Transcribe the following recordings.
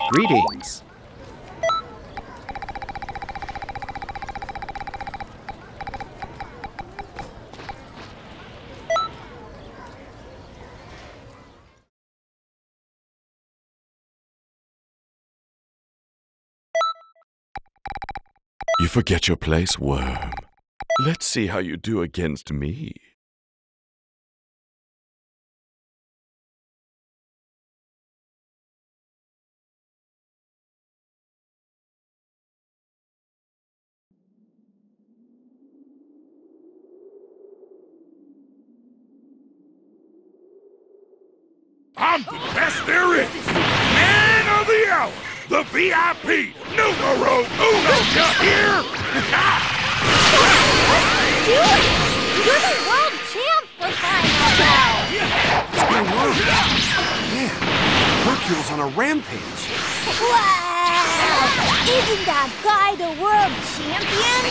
Greetings. You forget your place, worm. Let's see how you do against me. I'm the best there is! Man of the hour! The VIP! Numero uno! You hear? Dude! You're the world champ for crying out loud! What's going on? Yeah, Hercule's on a rampage. Wow! Isn't that guy the world champion?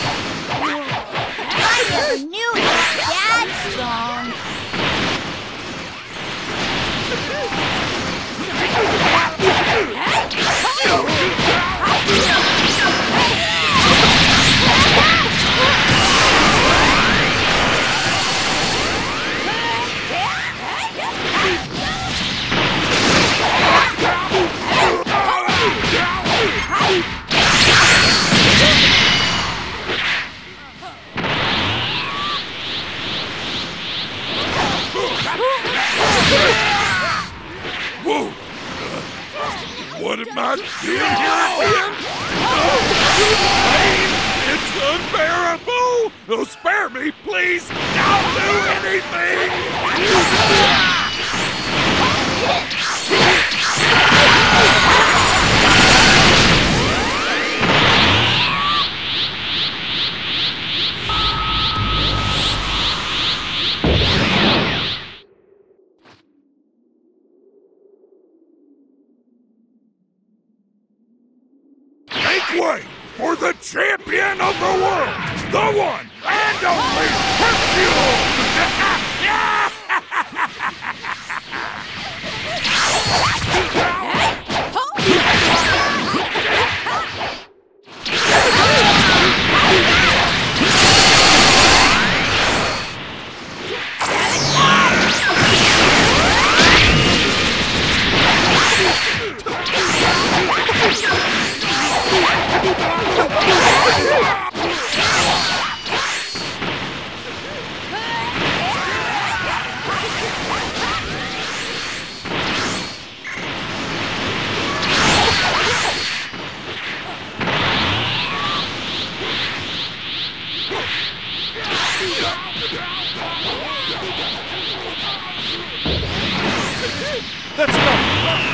I never knew he was that strong. Whoa! What am I doing here again? It's unbearable! Oh, spare me, please! I'll do anything! Make way for the champion of the world! The one and only Hercule! That's enough!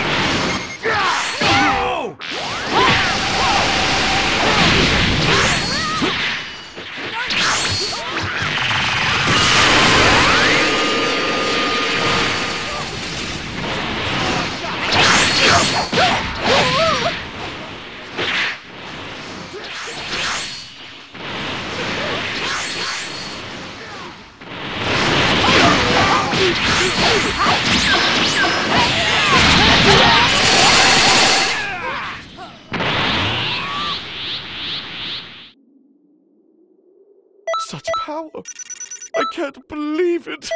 Such power! I can't believe it!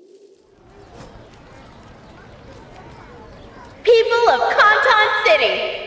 People of Canton City,